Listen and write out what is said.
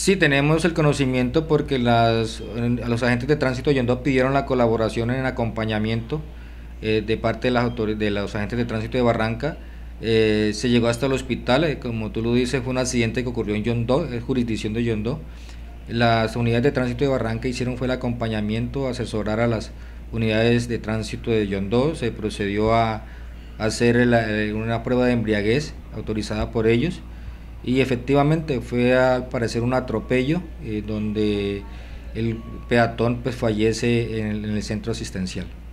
Sí, tenemos el conocimiento porque a los agentes de tránsito de Yondó pidieron la colaboración en acompañamiento de parte de de los agentes de tránsito de Barranca. Se llegó hasta el hospital, como tú lo dices, fue un accidente que ocurrió en Yondó, es jurisdicción de Yondó. Las unidades de tránsito de Barranca hicieron fue el acompañamiento, asesorar a las unidades de tránsito de Yondó. Se procedió a hacer una prueba de embriaguez autorizada por ellos y efectivamente fue al parecer un atropello donde el peatón pues fallece en el centro asistencial.